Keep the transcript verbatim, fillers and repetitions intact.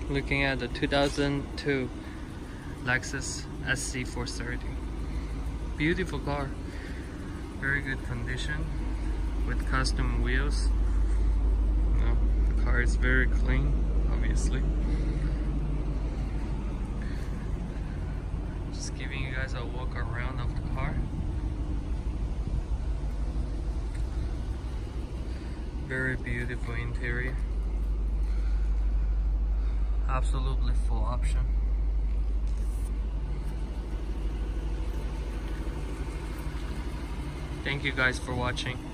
looking at the two thousand two Lexus S C four thirty. Beautiful car, very good condition with custom wheels. You know, the car is very clean, obviously. Just giving you guys a walk around of the car. Very beautiful interior. Absolutely full option. Thank you guys for watching.